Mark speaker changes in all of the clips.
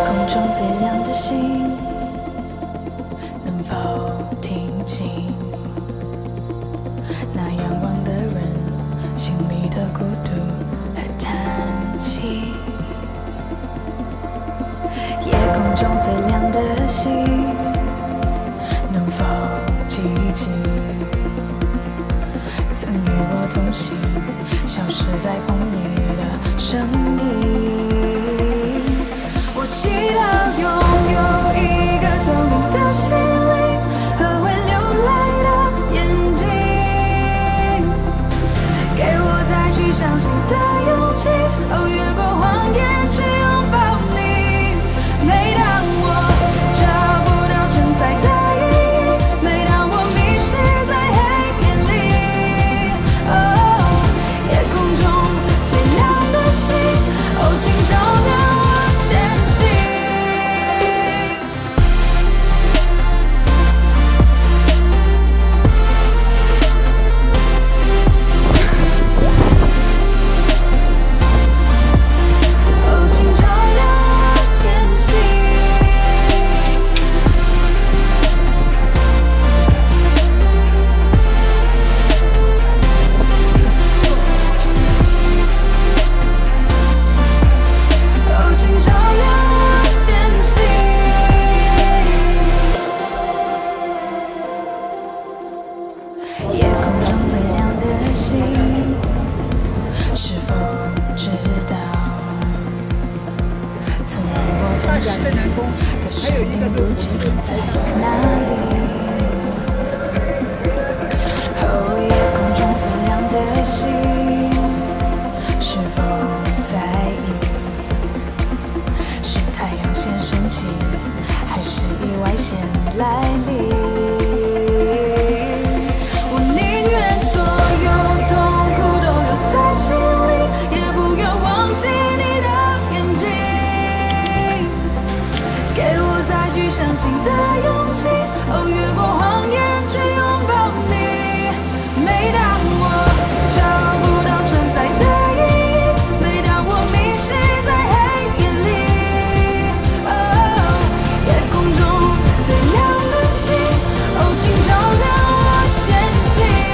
Speaker 1: 空中最亮的星，能否听清那仰望的人心里的孤独和叹息？夜空中最亮的星，能否记起曾与我同行，消失在风里的声音？我祈祷拥有一个透明的心灵和会流泪的眼睛，给我再去相信的勇气，哦，越过谎言去拥抱你。每当我找不到存在的意义，每当我迷失在黑夜里，哦，夜空中最亮的星，哦，请照亮我前行。哦，请照亮我前行。哦，请照亮我前行。夜空中最亮的星，是否知道曾与我同行的生命不知在哪里？哦，夜空中最亮的星，是否在意？是太阳先升起，还是意外先来临？我宁愿所有痛苦都留在心里，也不愿忘记你的眼睛，给我再去相信的勇气，哦，越过谎言去拥抱你。每当我找不到存在的意义，每当我迷失在黑夜里，哦，夜空中最亮的星，哦，请照亮我前行。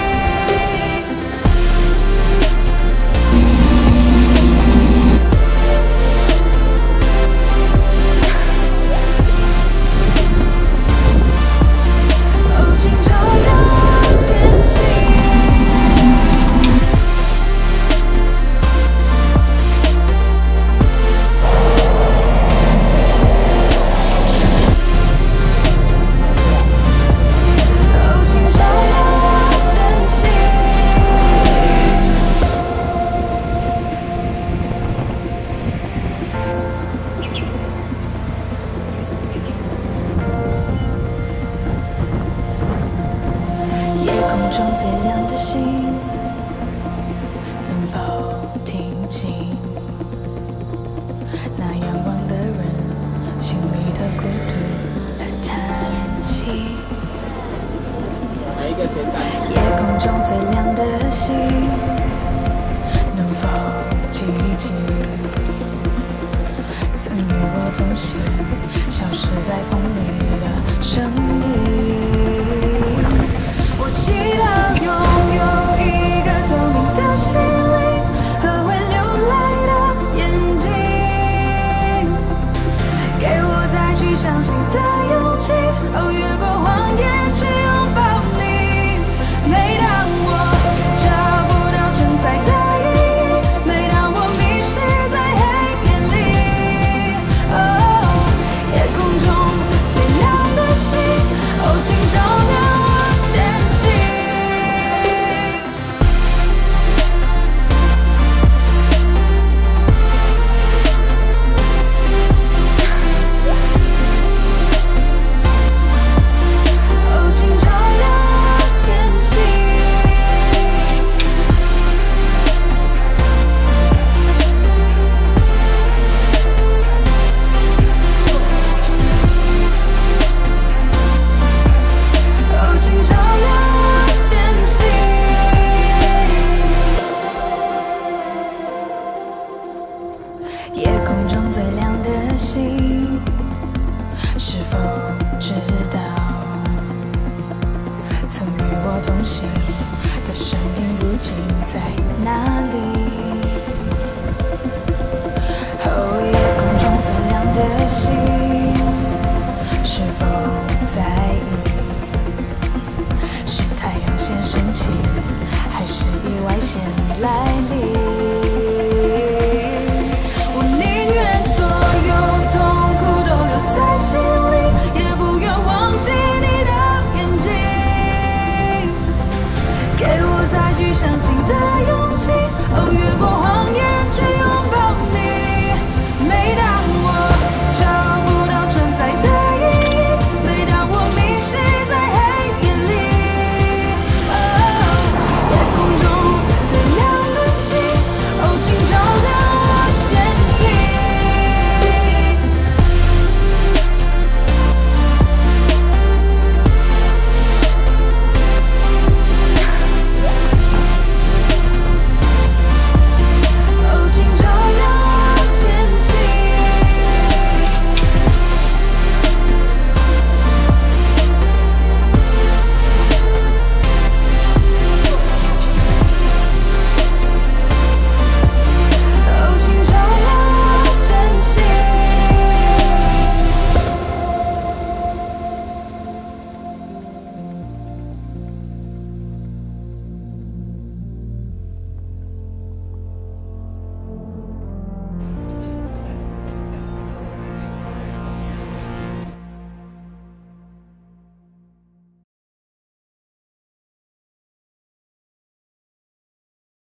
Speaker 1: 哦，请照亮我前行。哦，请照亮我前行。夜空中最亮的星，能否听清那仰望的人心里的孤独和叹息？夜空中最亮的星，能否记起曾与我同行，消失在风里的声音？我祈祷拥有一个透明的心灵和会流泪的眼睛，给我再去相信的勇气，哦，越过谎言去拥抱你。每当我找不到存在的意义，每当我迷失在黑夜里，哦，夜空中最亮的星，哦，请照亮我前行。哦，请照亮我前行。哦，请照亮我前行。夜空中最亮的星， 否知道，曾与我同行的身影不仅在哪里？